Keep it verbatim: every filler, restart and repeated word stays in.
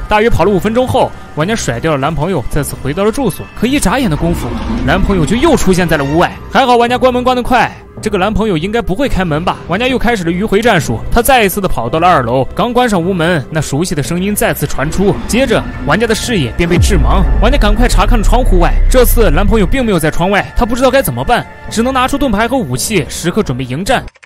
大约跑了五分钟后，玩家甩掉了男朋友，再次回到了住所。可一眨眼的功夫，男朋友就又出现在了屋外。还好玩家关门关得快，这个男朋友应该不会开门吧？玩家又开始了迂回战术，他再一次的跑到了二楼，刚关上屋门，那熟悉的声音再次传出，接着玩家的视野便被致盲。玩家赶快查看了窗户外，这次男朋友并没有在窗外，他不知道该怎么办，只能拿出盾牌和武器，时刻准备迎战。